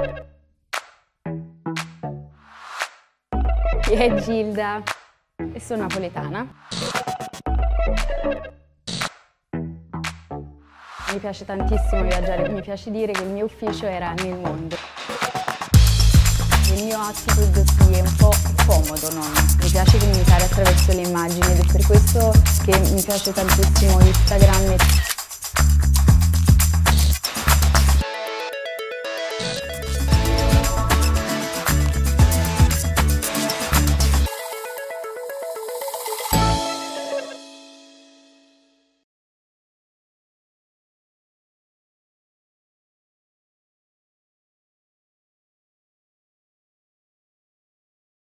Io è Gilda e sono napoletana. Mi piace tantissimo viaggiare, mi piace dire che il mio ufficio era nel mondo. Il mio attitude sì, è un po' comodo, no? Mi piace comunicare attraverso le immagini ed è per questo che mi piace tantissimo Instagram.